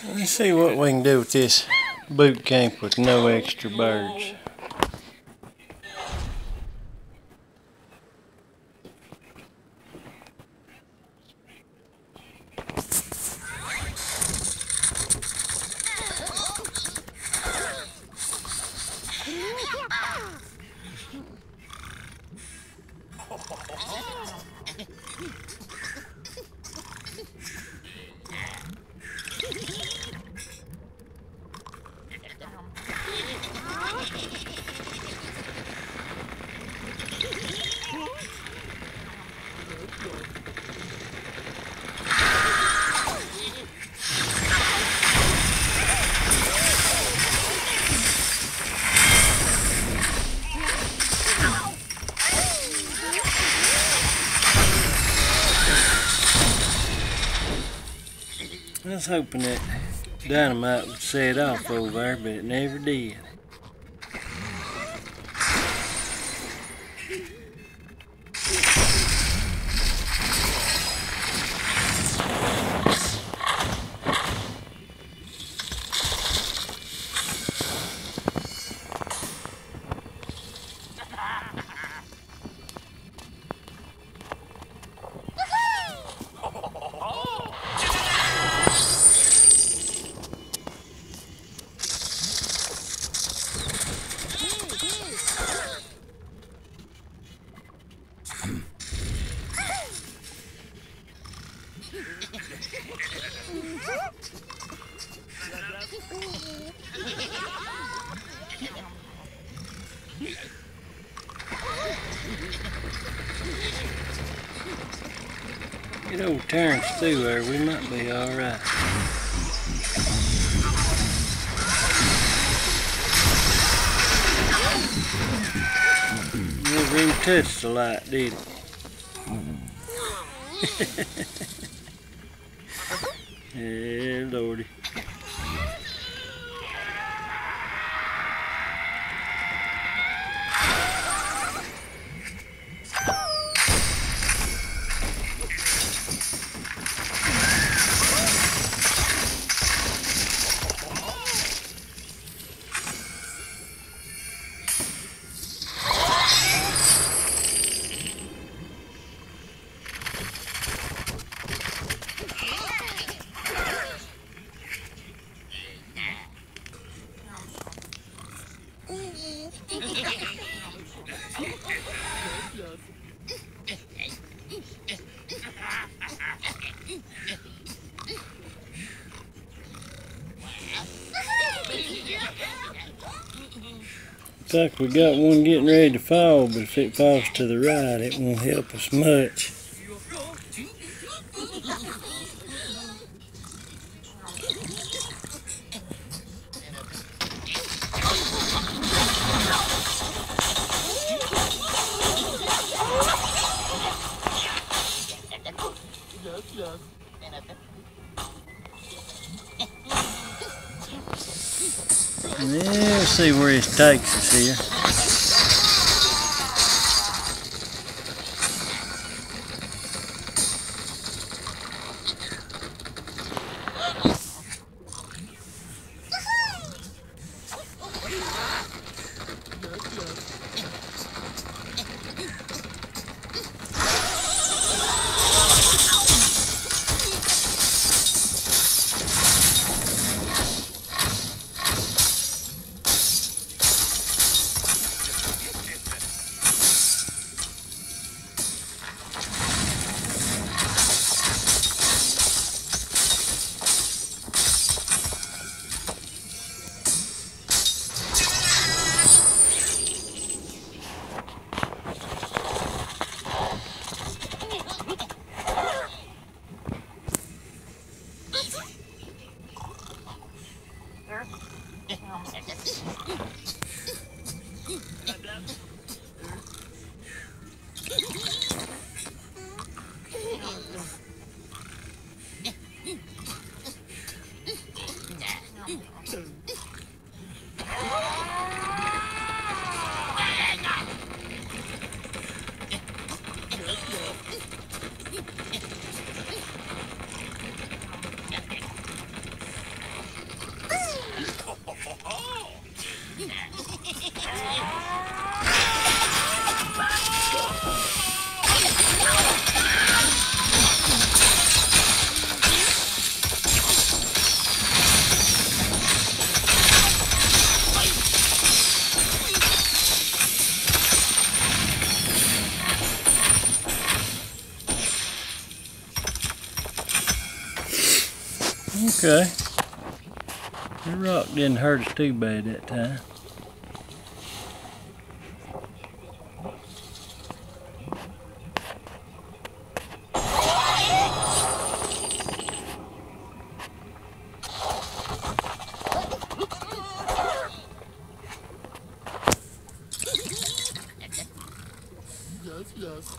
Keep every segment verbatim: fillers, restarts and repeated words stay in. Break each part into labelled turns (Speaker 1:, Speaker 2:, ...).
Speaker 1: Let's see what we can do with this boot camp with no extra birds. I was hoping that dynamite would set off over there, but it never did. Get old Terrence through there, we might be alright. Never even touched the light, did it? Yeah, Lordy. Looks like we got one getting ready to fall, but if it falls to the right, it won't help us much. Yeah, let's see where this takes us here. Okay. The rock didn't hurt us too bad that time.
Speaker 2: Yes, yes.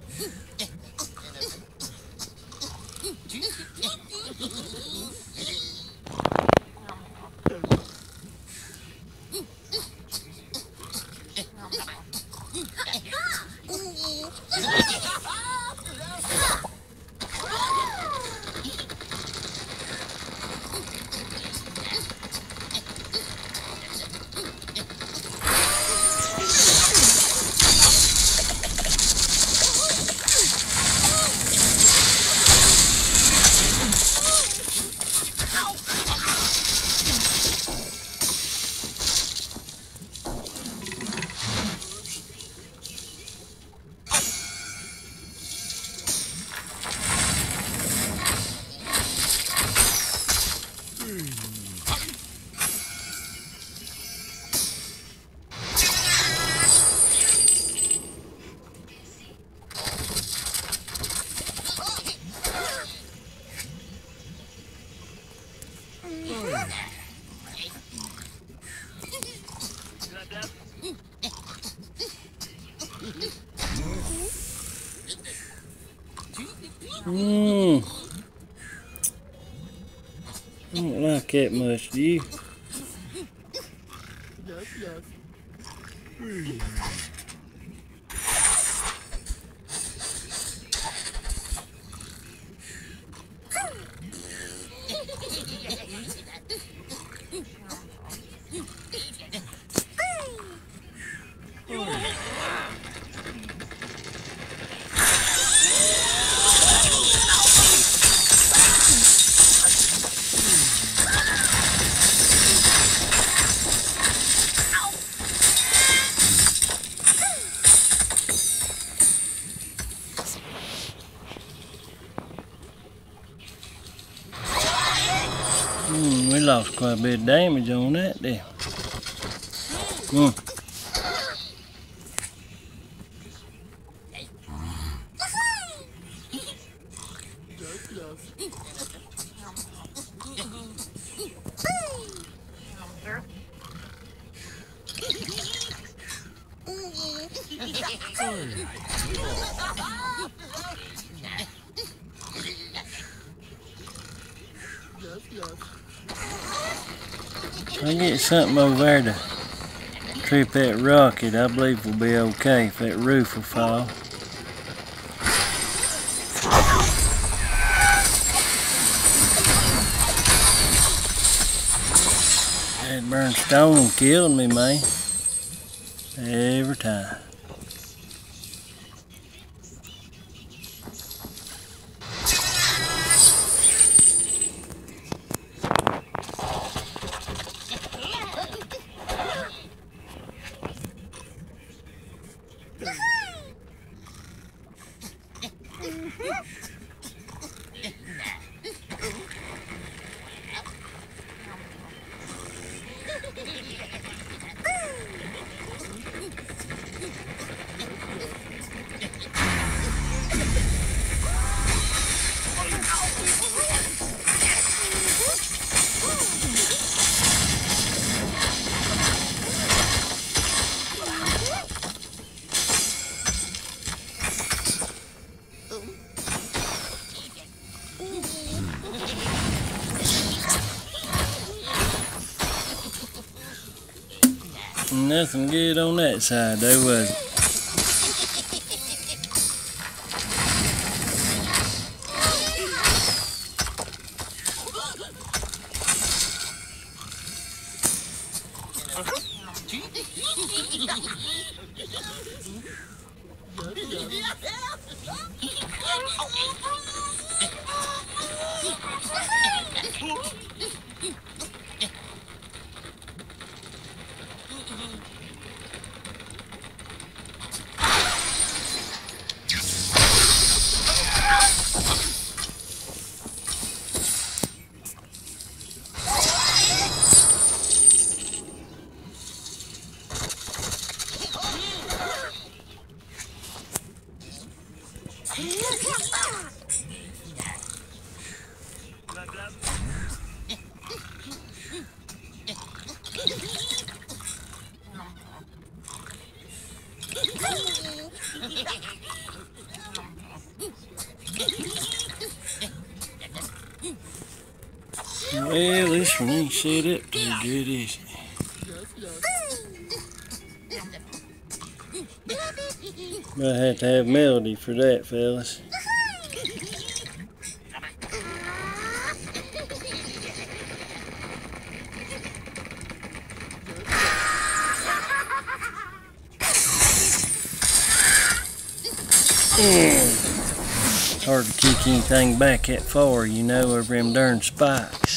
Speaker 1: Mmm. I don't like that much, do you?
Speaker 2: Yes, yes.
Speaker 1: Mm, we lost quite a bit of damage on that there. Mm.
Speaker 2: Yes, yes. Yes, yes.
Speaker 1: I get something over there to trip that rocket, I believe we'll be okay if that roof will fall. That burned stone killed me, man. Every time. Nothing good on that side, though, was it? Well, this one ain't set up too good, is it? Might have to have Melody for that, fellas. It's hard to kick anything back that far, you know, over them darn spikes.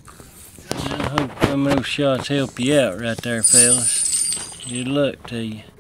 Speaker 1: I hope some of those shots help you out right there, fellas. Good luck to you.